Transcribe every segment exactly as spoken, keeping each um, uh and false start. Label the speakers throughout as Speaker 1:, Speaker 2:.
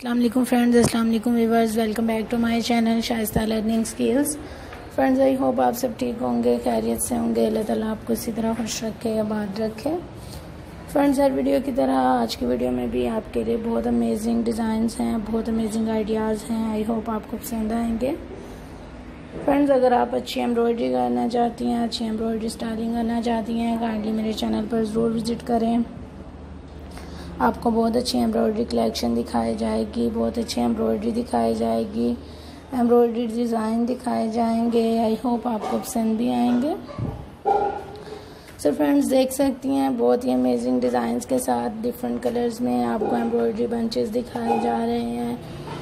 Speaker 1: अस्सलाम वालेकुम फ्रेंड्स, अस्सलाम वालेकुम viewers, welcome back to my channel Shaista learning skills. Friends, I hope आप सब ठीक होंगे, खैरियत से होंगे। अल्लाह ताला आपको इसी तरह खुश रखे, आबाद रखे। फ्रेंड्स, हर वीडियो की तरह आज की वीडियो में भी आपके लिए बहुत अमेजिंग डिज़ाइंस हैं, बहुत अमेजिंग आइडियाज़ हैं। आई होप आपको पसंद आएंगे। फ्रेंड्स, अगर आप अच्छी एम्ब्रॉयडरी करना चाहती हैं, अच्छी एम्ब्रॉयडरी स्टाइलिंग करना चाहती हैं, काइंडली मेरे चैनल पर ज़रूर विज़िट करें। आपको बहुत अच्छी एम्ब्रॉयडरी कलेक्शन दिखाई जाएगी, बहुत अच्छी एम्ब्रॉयडरी दिखाई जाएगी, एम्ब्रॉयडरी डिज़ाइन दिखाए जाएंगे। आई होप आपको पसंद भी आएंगे। सो फ्रेंड्स, देख सकती हैं बहुत ही अमेजिंग डिज़ाइंस के साथ डिफरेंट कलर्स में आपको एम्ब्रॉयडरी बंचेस दिखाए जा रहे हैं,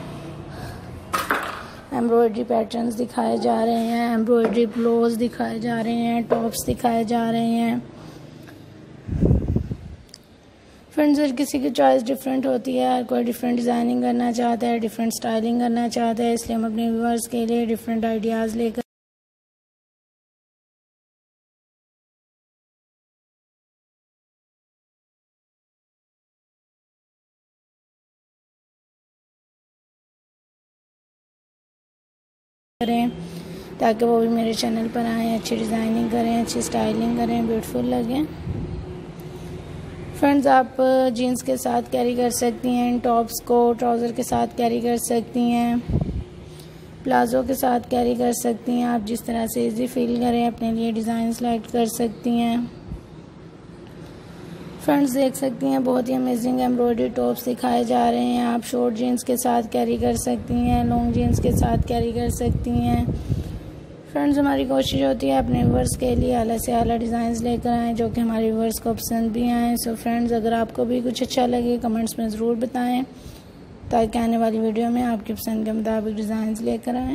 Speaker 1: एम्ब्रॉयडरी पैटर्न्स दिखाए जा रहे हैं, एम्ब्रॉयडरी ब्लाउज दिखाए जा रहे हैं, टॉप्स दिखाए जा रहे हैं। फ्रेंड्स, हर किसी की चॉइस डिफरेंट होती है, हर कोई डिफरेंट डिज़ाइनिंग करना चाहता है, डिफरेंट स्टाइलिंग करना चाहता है, इसलिए हम अपने व्यूअर्स के लिए डिफरेंट आइडियाज़ लेकर करें ताकि वो भी मेरे चैनल पर आएँ, अच्छी डिज़ाइनिंग करें, अच्छी स्टाइलिंग करें, ब्यूटीफुल लगें। फ्रेंड्स, आप जीन्स के साथ कैरी कर सकती हैं, इन टॉप्स को ट्राउज़र के साथ कैरी कर सकती हैं, प्लाज़ो के साथ कैरी कर सकती हैं। आप जिस तरह से इजी फील करें अपने लिए डिज़ाइन सेलेक्ट कर सकती हैं। फ्रेंड्स, देख सकती हैं बहुत ही अमेजिंग एम्ब्रॉयडरी टॉप्स दिखाए जा रहे हैं। आप शॉर्ट जीन्स के साथ कैरी कर सकती हैं, लॉन्ग जीन्स के साथ कैरी कर सकती हैं। फ्रेंड्स, हमारी कोशिश होती है अपने व्यूअर्स के लिए आला से आला डिज़ाइंस लेकर आएँ जो कि हमारे व्यूअर्स को पसंद भी आएँ। सो फ्रेंड्स, अगर आपको भी कुछ अच्छा लगे कमेंट्स में ज़रूर बताएं ताकि आने वाली वीडियो में आपकी पसंद के मुताबिक डिज़ाइंस लेकर आएँ।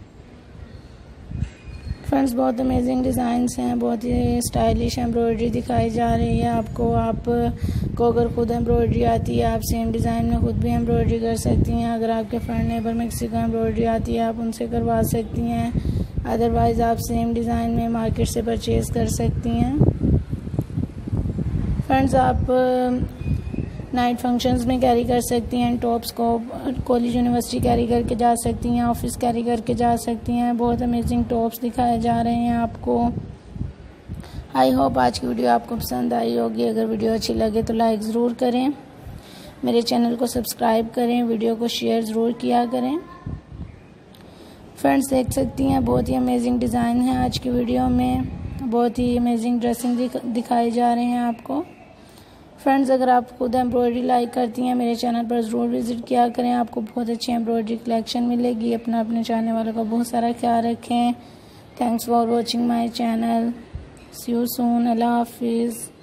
Speaker 1: फ्रेंड्स, बहुत अमेजिंग डिज़ाइंस हैं, बहुत ही स्टाइलिश एम्ब्रॉयडरी दिखाई जा रही है आपको। आप को अगर खुद एम्ब्रॉयडरी आती है, आप सेम डिज़ाइन में खुद भी एम्ब्रॉयडरी कर सकती हैं। अगर आपके फ्रेंड नेबर में किसी को एम्ब्रॉयडरी आती है, आप उनसे करवा सकती हैं। अदरवाइज़ आप सेम डिज़ाइन में मार्केट से परचेज़ कर सकती हैं। फ्रेंड्स, आप नाइट फंक्शंस में कैरी कर सकती हैं, टॉप्स को कॉलेज यूनिवर्सिटी कैरी करके जा सकती हैं, ऑफिस कैरी करके जा सकती हैं। बहुत अमेजिंग टॉप्स दिखाए जा रहे हैं आपको। आई होप आज की वीडियो आपको पसंद आई होगी। अगर वीडियो अच्छी लगे तो लाइक ज़रूर करें, मेरे चैनल को सब्सक्राइब करें, वीडियो को शेयर ज़रूर किया करें। फ्रेंड्स, देख सकती हैं बहुत ही अमेजिंग डिज़ाइन है आज की वीडियो में, बहुत ही अमेजिंग ड्रेसिंग दिख, दिखाई जा रहे हैं आपको। फ्रेंड्स, अगर आप खुद एम्ब्रॉयडरी लाइक करती हैं मेरे चैनल पर ज़रूर विज़िट किया करें, आपको बहुत अच्छी एम्ब्रॉयडरी कलेक्शन मिलेगी। अपना अपने चाहने वालों का बहुत सारा ख्याल रखें। Thanks for watching my channel. See you soon. अल्लाह हाफिज़।